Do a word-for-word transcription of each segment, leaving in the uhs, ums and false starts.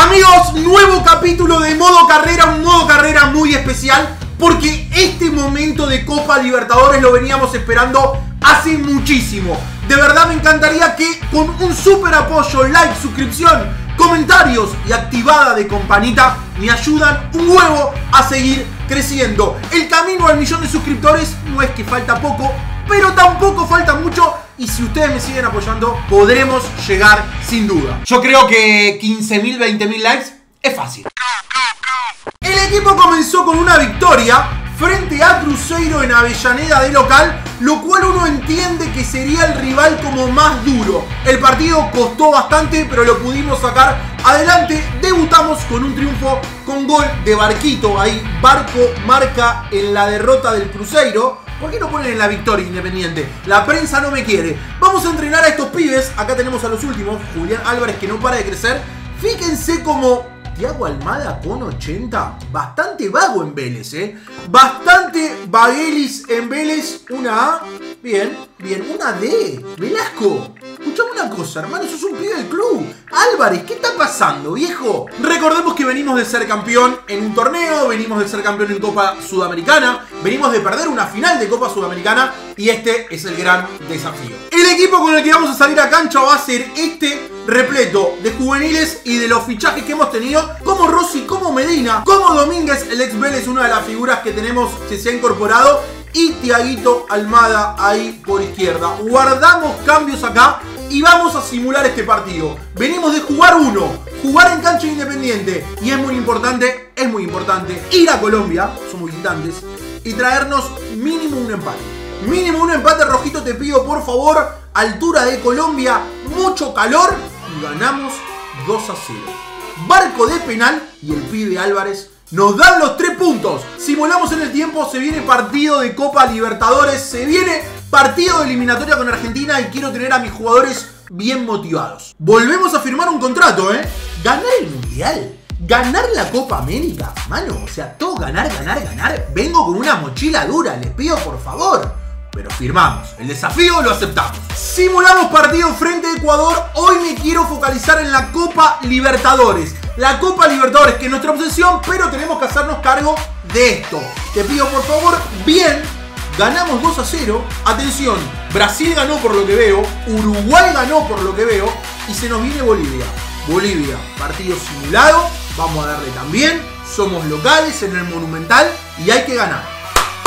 Amigos, nuevo capítulo de Modo Carrera, un modo carrera muy especial porque este momento de Copa Libertadores lo veníamos esperando hace muchísimo. De verdad me encantaría que con un super apoyo, like, suscripción, comentarios y activada de campanita me ayudan un huevo a seguir creciendo. El camino al millón de suscriptores no es que falta poco, pero tampoco falta mucho. Y si ustedes me siguen apoyando, podremos llegar sin duda. Yo creo que quince mil, veinte mil likes es fácil. El equipo comenzó con una victoria frente a Cruzeiro en Avellaneda de local, lo cual uno entiende que sería el rival como más duro. El partido costó bastante, pero lo pudimos sacar adelante. Debutamos con un triunfo con gol de Barquito. Ahí Barco marca en la derrota del Cruzeiro. ¿Por qué no ponen en la victoria Independiente? La prensa no me quiere. Vamos a entrenar a estos pibes. Acá tenemos a los últimos. Julián Álvarez, que no para de crecer. Fíjense como Thiago Almada con ochenta. Bastante vago en Vélez, ¿eh? Bastante vaguelis en Vélez. Una A. Bien, bien. Una D. Velasco. Escuchame una cosa, hermano. Sos un pibe del club. Álvarez, ¿qué está pasando, viejo? Recordemos que venimos de ser campeón en un torneo. Venimos de ser campeón en Copa Sudamericana. Venimos de perder una final de Copa Sudamericana. Y este es el gran desafío. El equipo con el que vamos a salir a cancha va a ser este, repleto de juveniles y de los fichajes que hemos tenido, como Rossi, como Medina, como Domínguez, el ex Vélez, una de las figuras que tenemos que se ha incorporado, y Thiaguito Almada ahí por izquierda. Guardamos cambios acá y vamos a simular este partido. Venimos de jugar uno, jugar en cancha Independiente, y es muy importante, es muy importante ir a Colombia, somos visitantes, y traernos mínimo un empate. Mínimo un empate, Rojito, te pido por favor. Altura de Colombia, mucho calor, y ganamos dos a cero. Barco de penal y el pibe Álvarez nos dan los tres puntos. Simulamos en el tiempo, se viene partido de Copa Libertadores, se viene partido de eliminatoria con Argentina y quiero tener a mis jugadores bien motivados. Volvemos a firmar un contrato, ¿eh? Ganar el Mundial, ganar la Copa América, mano, o sea, todo ganar, ganar, ganar. Vengo con una mochila dura, les pido por favor. Pero firmamos, el desafío lo aceptamos. Simulamos partido frente a Ecuador. Hoy me quiero focalizar en la Copa Libertadores. La Copa Libertadores, que es nuestra obsesión, pero tenemos que hacernos cargo de esto. Te pido por favor, bien, ganamos dos a cero. Atención, Brasil ganó por lo que veo, Uruguay ganó por lo que veo, y se nos viene Bolivia. Bolivia, partido simulado, vamos a darle también. Somos locales en el Monumental y hay que ganar.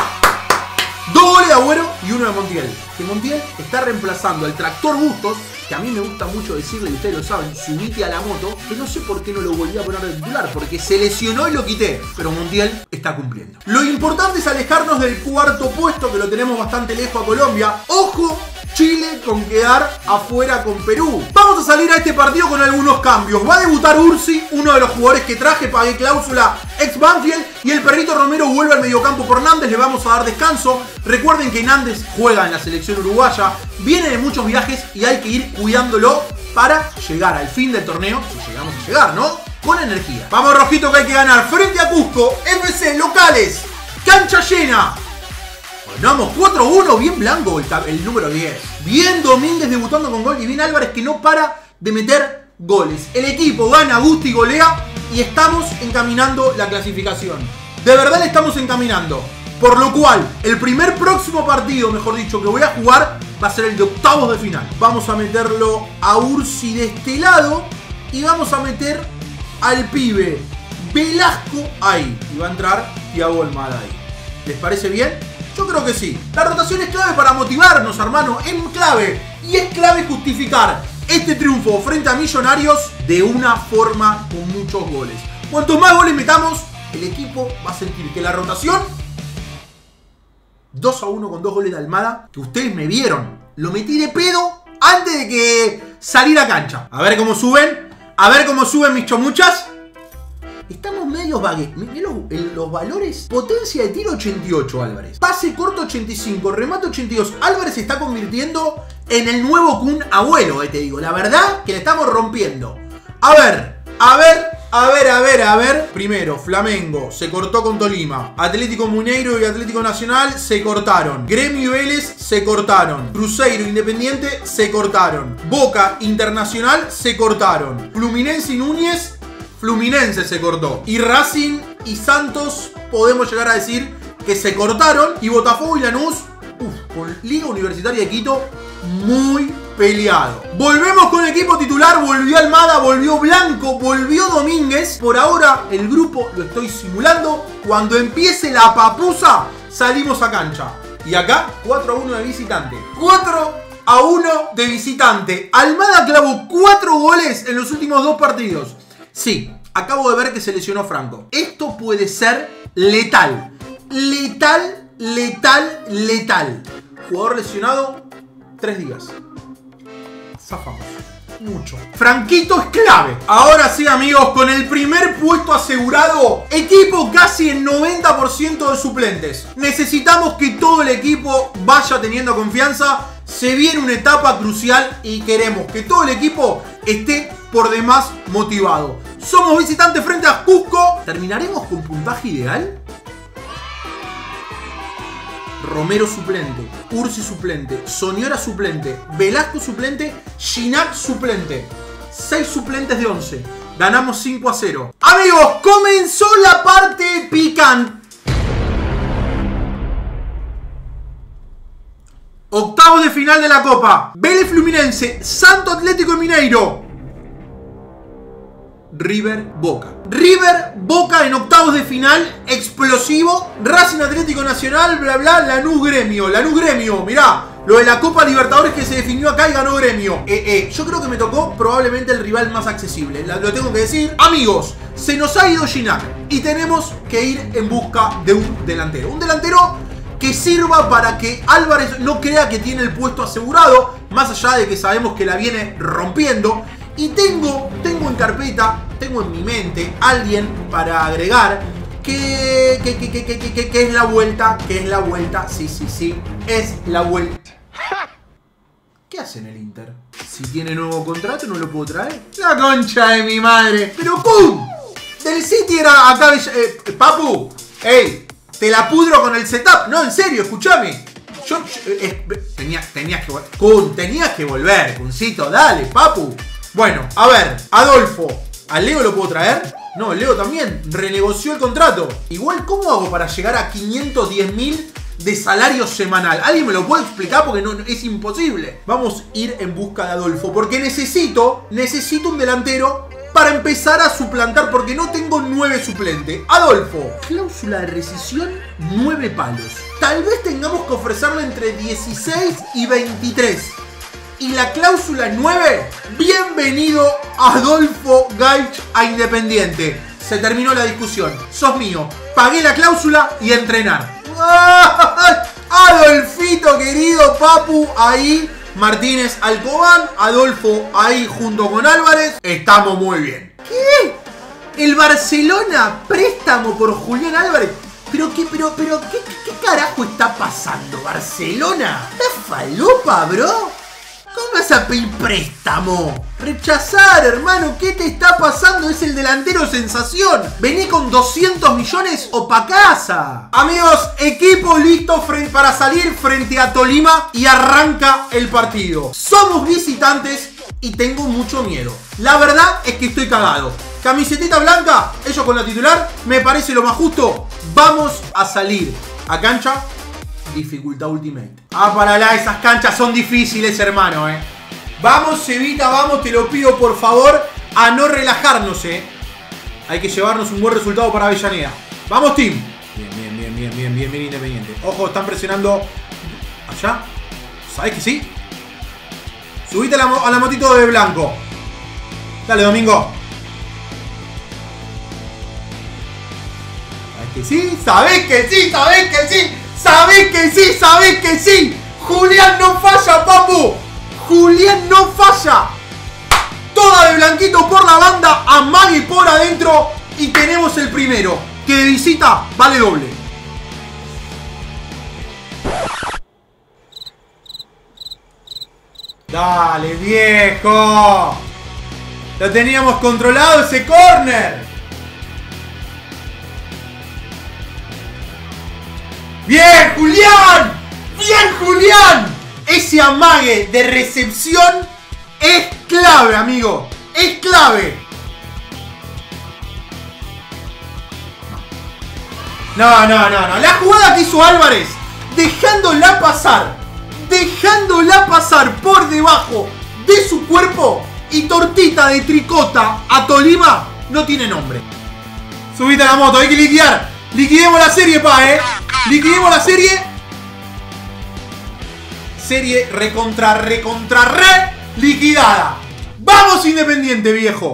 Dos goles de Agüero y uno de Montiel. Que Montiel está reemplazando al Tractor Bustos, que a mí me gusta mucho decirle, y ustedes lo saben, subite a la moto, que no sé por qué no lo volví a poner de titular, porque se lesionó y lo quité. Pero Montiel está cumpliendo. Lo importante es alejarnos del cuarto puesto, que lo tenemos bastante lejos a Colombia. ¡Ojo! Chile con quedar afuera con Perú. Vamos a salir a este partido con algunos cambios. Va a debutar Ursi, uno de los jugadores que traje, pagué cláusula, ex Banfield. Y el perrito Romero vuelve al mediocampo por Nández. Le vamos a dar descanso. Recuerden que Nández juega en la selección uruguaya. Viene de muchos viajes y hay que ir cuidándolo para llegar al fin del torneo. Si llegamos a llegar, ¿no? Con energía. Vamos, Rojito, que hay que ganar. Frente a Cusco, F C locales, cancha llena. Ganamos cuatro a uno, bien blanco el, el número diez. Bien Domínguez debutando con gol y bien Álvarez, que no para de meter goles. El equipo gana, gusta y golea y estamos encaminando la clasificación. De verdad le estamos encaminando. Por lo cual, el primer próximo partido, mejor dicho, que voy a jugar va a ser el de octavos de final. Vamos a meterlo a Ursi de este lado y vamos a meter al pibe Velasco ahí. Y va a entrar Thiago Almada ahí. ¿Les parece bien? Yo creo que sí. La rotación es clave para motivarnos, hermano. Es clave. Y es clave justificar este triunfo frente a Millonarios de una forma con muchos goles. Cuantos más goles metamos, el equipo va a sentir que la rotación... dos a uno con dos goles de Almada, que ustedes me vieron. Lo metí de pedo antes de que salir a cancha. A ver cómo suben. A ver cómo suben mis chomuchas. Estamos medios vagues. Mirá los, los valores. Potencia de tiro ochenta y ocho, Álvarez. Pase corto ochenta y cinco. Remate ochenta y dos. Álvarez se está convirtiendo en el nuevo Kun Agüero, eh, te digo. La verdad que le estamos rompiendo. A ver, a ver, a ver, a ver, a ver. Primero, Flamengo se cortó con Tolima. Atlético Mineiro y Atlético Nacional se cortaron. Gremio y Vélez se cortaron. Cruzeiro Independiente se cortaron. Boca Internacional se cortaron. Fluminense y Núñez Fluminense se cortó. Y Racing y Santos podemos llegar a decir que se cortaron. Y Botafogo y Lanús, uf, con Liga Universitaria de Quito, muy peleado. Volvemos con el equipo titular. Volvió Almada, volvió Blanco, volvió Domínguez. Por ahora el grupo lo estoy simulando. Cuando empiece la papusa, salimos a cancha. Y acá, cuatro a uno de visitante. cuatro a uno de visitante. Almada clavó cuatro goles en los últimos dos partidos. Sí, acabo de ver que se lesionó Franco. Esto puede ser letal. Letal, letal, letal. Jugador lesionado, tres días. Zafamos. Mucho. Franquito es clave. Ahora sí, amigos, con el primer puesto asegurado, equipo casi el noventa por ciento de suplentes. Necesitamos que todo el equipo vaya teniendo confianza. Se viene una etapa crucial y queremos que todo el equipo esté por demás motivado. Somos visitantes frente a Cusco. ¿Terminaremos con puntaje ideal? Romero suplente, Ursi suplente, Soñora suplente, Velasco suplente, Ginac suplente. seis suplentes de once. Ganamos cinco a cero. Amigos, comenzó la parte picante. Octavos de final de la Copa. Vélez Fluminense, Santo Atlético Mineiro, River Boca. River Boca en octavos de final, explosivo. Racing Atlético Nacional, bla bla, Lanús Gremio. Lanús Gremio, mirá, lo de la Copa Libertadores que se definió acá y ganó Gremio. Eh, eh, yo creo que me tocó probablemente el rival más accesible, lo tengo que decir. Amigos, se nos ha ido Ginac y tenemos que ir en busca de un delantero. Un delantero que sirva para que Álvarez no crea que tiene el puesto asegurado, más allá de que sabemos que la viene rompiendo. Y tengo, tengo en carpeta, tengo en mi mente alguien para agregar que, que, que, que, que, que, que es la vuelta, que es la vuelta, sí, sí, sí, es la vuelta. ¿Qué hace en el Inter? Si tiene nuevo contrato, ¿no lo puedo traer? La concha de mi madre. Pero ¡pum! Del City era acá, eh, Papu, ey, te la pudro con el setup. No, en serio, escúchame. Yo, yo eh, tenía, tenías que volver. Kun, tenías que volver, Kuncito, dale, Papu. Bueno, a ver, Adolfo, ¿a Leo lo puedo traer? No, Leo también renegoció el contrato. Igual, ¿cómo hago para llegar a quinientos diez mil de salario semanal? ¿Alguien me lo puede explicar? Porque no, es imposible. Vamos a ir en busca de Adolfo, porque necesito, necesito un delantero para empezar a suplantar, porque no tengo nueve suplentes. Adolfo, cláusula de rescisión, nueve palos. Tal vez tengamos que ofrecerle entre dieciséis y veintitrés. Y la cláusula nueve, bienvenido Adolfo Gaich a Independiente. Se terminó la discusión. Sos mío. Pagué la cláusula y a entrenar. Adolfito querido, Papu, ahí. Martínez Alcobán. Adolfo ahí junto con Álvarez. Estamos muy bien. ¿Qué? El Barcelona, préstamo por Julián Álvarez. Pero qué, pero, pero, ¿qué, qué carajo está pasando? ¿Barcelona? ¿Está falopa, bro? ¿Cómo vas a pedir préstamo? Rechazar, hermano. ¿Qué te está pasando? Es el delantero sensación. Vení con doscientos millones o pa' casa. Amigos, equipo listo para salir frente a Tolima y arranca el partido. Somos visitantes y tengo mucho miedo. La verdad es que estoy cagado. Camisetita blanca, ellos con la titular, me parece lo más justo. Vamos a salir a cancha. Dificultad ultimate. Ah, para la, esas canchas son difíciles, hermano, eh. Vamos, Evita, vamos, te lo pido por favor, a no relajarnos, eh. Hay que llevarnos un buen resultado para Avellaneda. Vamos, team. Bien, bien, bien, bien, bien, bien, bien, Independiente. Ojo, están presionando allá. ¿Sabés que sí? Subite a la, a la motito de Blanco. Dale, Domingo. ¿Sabés que sí? ¿Sabés que sí? ¿Sabés que sí? ¿Sabés que sí? ¿Sabés que sí? Julián no falla, Papu. Julián no falla. Toda de Blanquito por la banda, Amague por adentro. Y tenemos el primero, que de visita vale doble. Dale, viejo. Lo teníamos controlado ese córner. ¡Bien, Julián! ¡Bien, Julián! Ese amague de recepción es clave, amigo. Es clave. No, no, no, no. La jugada que hizo Álvarez, dejándola pasar, dejándola pasar por debajo de su cuerpo y tortita de tricota a Tolima, no tiene nombre. Subite a la moto, hay que liquidar. Liquidemos la serie, pa, eh. Liquidemos la serie. Serie recontra, recontra, re liquidada. ¡Vamos, Independiente, viejo!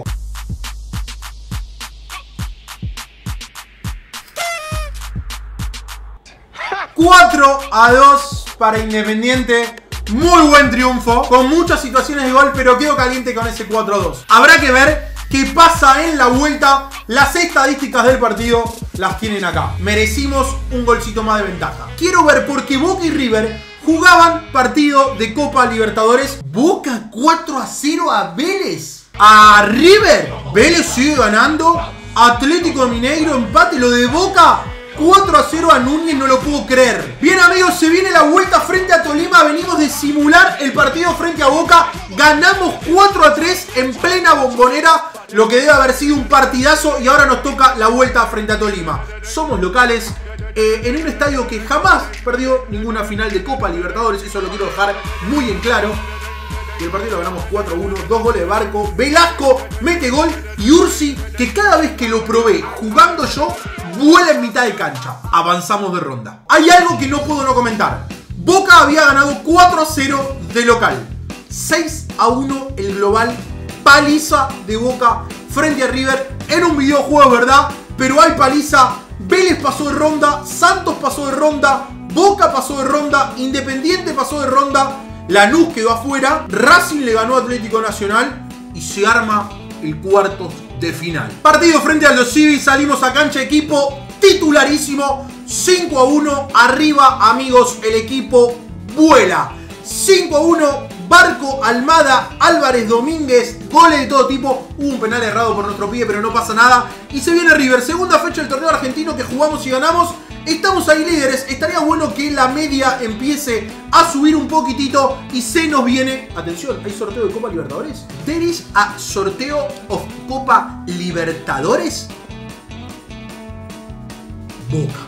cuatro a dos para Independiente. Muy buen triunfo, con muchas situaciones de gol, pero quedo caliente con ese cuatro a dos. Habrá que ver qué pasa en la vuelta. Las estadísticas del partido las tienen acá. Merecimos un golcito más de ventaja. Quiero ver por qué Boca y River jugaban partido de Copa Libertadores. Boca cuatro a cero a Vélez. A River. Vélez sigue ganando. Atlético Mineiro empate. Lo de Boca cuatro a cero a Núñez, no lo puedo creer. Bien, amigos, se viene la vuelta frente a Tolima. Venimos de simular el partido frente a Boca. Ganamos cuatro a tres en plena Bombonera, lo que debe haber sido un partidazo. Y ahora nos toca la vuelta frente a Tolima. Somos locales, eh, en un estadio que jamás perdió ninguna final de Copa Libertadores. Eso lo quiero dejar muy en claro. Y el partido lo ganamos cuatro a uno, dos goles de Barco. Velasco mete gol y Ursi, que cada vez que lo probé jugando yo, vuela en mitad de cancha. Avanzamos de ronda. Hay algo que no puedo no comentar. Boca había ganado cuatro a cero de local. seis a uno el global. Paliza de Boca frente a River. En un videojuego, ¿verdad? Pero hay paliza. Vélez pasó de ronda. Santos pasó de ronda. Boca pasó de ronda. Independiente pasó de ronda. Lanús quedó afuera. Racing le ganó a Atlético Nacional. Y se arma el cuarto de final. Partido frente a los Civis. Salimos a cancha, equipo titularísimo. cinco a uno. Arriba, amigos, el equipo vuela. cinco a uno. Barco, Almada, Álvarez, Domínguez. Goles de todo tipo. Hubo un penal errado por nuestro pibe, pero no pasa nada. Y se viene River. Segunda fecha del torneo argentino que jugamos y ganamos. Estamos ahí líderes. Estaría bueno que la media empiece a subir un poquitito. Y se nos viene... Atención, ¿hay sorteo de Copa Libertadores? There is a sorteo of Copa Libertadores. Boca.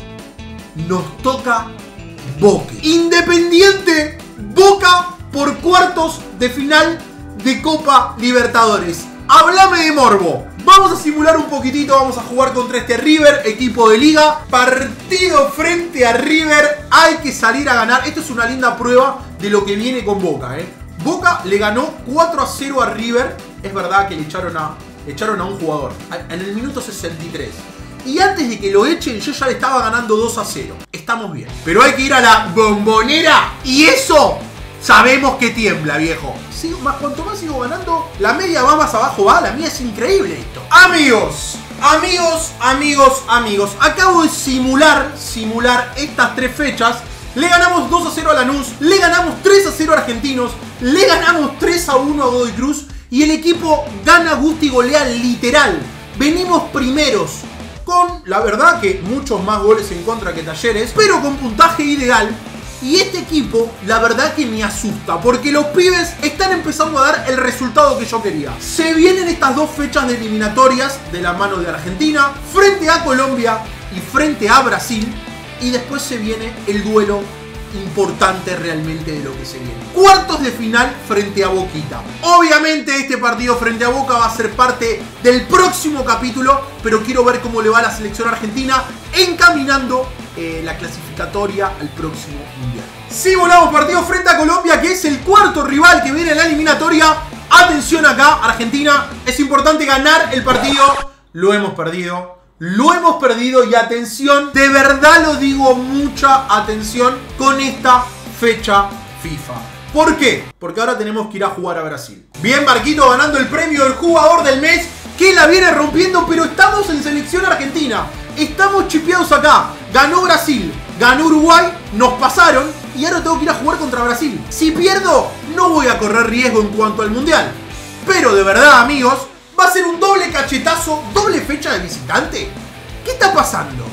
Nos toca Boca. Independiente Boca por cuartos de final de Copa Libertadores. Háblame de morbo. Vamos a simular un poquitito. Vamos a jugar contra este River, equipo de liga. Partido frente a River. Hay que salir a ganar. Esto es una linda prueba de lo que viene con Boca, ¿eh? Boca le ganó cuatro a cero a River. Es verdad que le echaron a, le echaron a un jugador en el minuto sesenta y tres. Y antes de que lo echen, yo ya le estaba ganando dos a cero. Estamos bien. Pero hay que ir a la Bombonera. Y eso sabemos que tiembla, viejo. Sigo, más, cuanto más sigo ganando, la media va más abajo, va. La mía es increíble esto. Amigos, amigos, amigos, amigos. Acabo de simular, simular estas tres fechas. Le ganamos dos a cero a Lanús. Le ganamos tres a cero a Argentinos. Le ganamos tres a uno a Godoy Cruz. Y el equipo gana, gusta y golea literal. Venimos primeros. Con, la verdad, que muchos más goles en contra que Talleres, pero con puntaje ideal. Y este equipo, la verdad que me asusta, porque los pibes están empezando a dar el resultado que yo quería. Se vienen estas dos fechas de eliminatorias de la mano de Argentina, frente a Colombia y frente a Brasil. Y después se viene el duelo importante realmente de lo que se viene. Cuartos de final frente a Boquita. Obviamente este partido frente a Boca va a ser parte del próximo capítulo, pero quiero ver cómo le va a la selección argentina encaminando eh, la clasificatoria al próximo mundial. Si volamos partido frente a Colombia, que es el cuarto rival que viene en la eliminatoria. Atención acá, Argentina, es importante ganar el partido. Lo hemos perdido. Lo hemos perdido y atención, de verdad lo digo, mucha atención con esta fecha FIFA. ¿Por qué? Porque ahora tenemos que ir a jugar a Brasil. Bien, Barquito ganando el premio del jugador del mes, que la viene rompiendo, pero estamos en selección argentina. Estamos chipeados acá. Ganó Brasil, ganó Uruguay, nos pasaron y ahora tengo que ir a jugar contra Brasil. Si pierdo, no voy a correr riesgo en cuanto al mundial. Pero de verdad, amigos, va a ser un doble cachetazo, doble fecha de visitante. ¿Qué está pasando?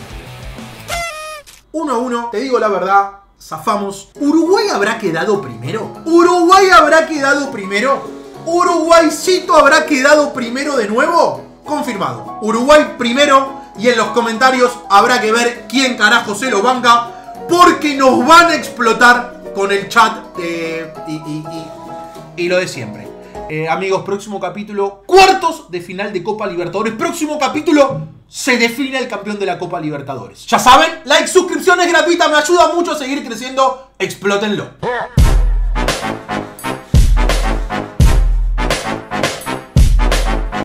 uno a uno, te digo la verdad, zafamos. ¿Uruguay habrá quedado primero? ¿Uruguay habrá quedado primero? ¿Uruguaycito habrá quedado primero de nuevo? Confirmado. Uruguay primero. y en los comentarios habrá que ver quién carajo se lo banca, porque nos van a explotar con el chat eh, y, y, y, y lo de siempre. Eh, amigos, próximo capítulo, cuartos de final de Copa Libertadores. Próximo capítulo, se define el campeón de la Copa Libertadores. Ya saben, like, suscripción es gratuita, me ayuda mucho a seguir creciendo. Explótenlo.